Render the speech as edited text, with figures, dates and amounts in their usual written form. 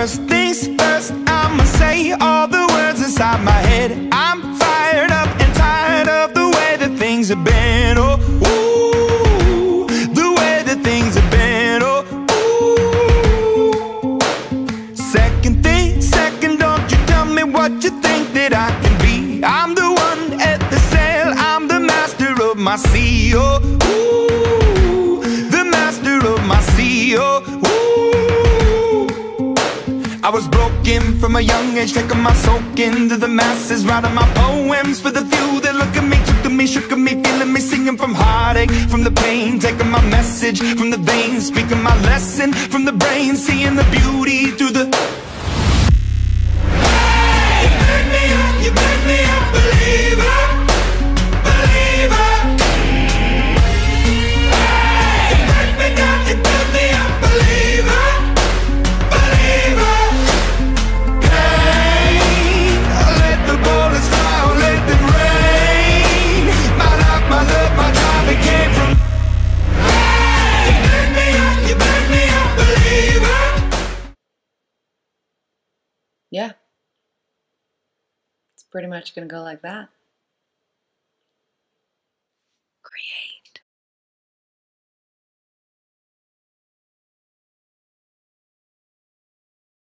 First things first, I'ma say all the words inside my head. I'm fired up and tired of the way that things have been. Oh, ooh, the way that things have been. Oh, ooh. Second thing, second, don't you tell me what you think that I can be. I'm the one at the sail, I'm the master of my sea. Oh, ooh, the master of my sea. Oh, ooh. I was broken from a young age, taking my soak into the masses, writing my poems for the few that look at me, took to me, shook at me, feeling me, singing from heartache, from the pain, taking my message from the veins, speaking my lesson from the brain, seeing the beauty through the... Hey, you make me a believer, believer. Hey, you break me down, you make me a believer, believer. Hey, let the bullets fly, or let them rain. My life, my love, my drive, it came from... Hey, you make me a believer. Yeah, it's pretty much gonna go like that. Create.